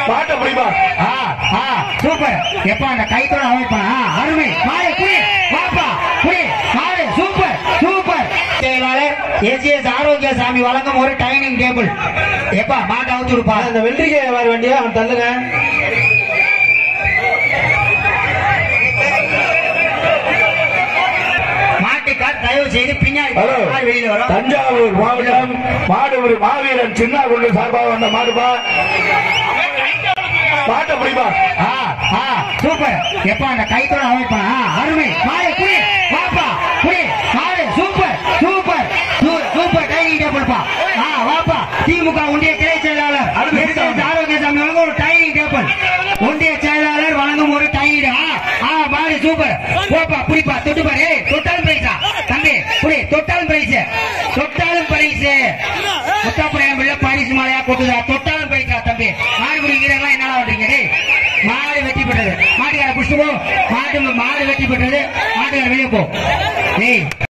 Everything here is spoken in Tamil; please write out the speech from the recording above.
மாட்ட முடியுமா? சூப்பர். எப்ப அந்த கைத்தோட அமைப்பா அருமை. மாடு புடி வாப்பா புடி மாடு சூப்பர் சூப்பர். செயலாளர் எஸ்எஸ் ஆரோக்கியசாமி வழங்கும் ஒரு டைனிங் டேபிள். எப்பா மாட்டை அவுத்து விடுப்பா. அந்த வெள்ளரிக்கை வர வேண்டிய அவன் தள்ளுங்க. மாட்டுக்கார் தயவு செய்து பின்னாடி வெளியில வரும். தஞ்சாவூர் மாவட்டம் மாடுபுரி மாவீரன் சின்ன குண்டு சார்பாக வந்த மாடுபா மாட்ட முடியுமா? சூப்பர். எப்ப அந்த கைத்தோட அமைப்பா அருமை. மாடு புடி வாப்பா புடி மாடு சூப்பர் சூப்பர் சூப்பர். டைனிங் டேபிள்பா. வாப்பா திமுக ஒன்றிய கிளை செயலாளர் ஆரோக்கியசாமி வழங்கும் ஒரு டைனிங் டேபிள். ஒன்றிய செயலாளர் வழங்கும் ஒரு டைனிங். மாடு சூப்பர். போப்பா புடிப்பா தொட்டு பாரு. தொட்டாலும் பிரைஸா தம்பி புடி தொட்டாலும் பிரைஸ் தொட்டாலும் பிரைஸ். முத்தாப்புறம் பிள்ளை பாரிசு மாலையா கொட்டுதா தொட்டாலும் பிரைஸா தம்பி. மாடு பிடிக்கிறதா என்ன பண்றீங்க? மாடு வெற்றி பெற்றது. மாட்டுக்கார புஷ்பம் மாடு வெற்றி பெற்றது. மாட்டுக்கார வெளியே போ.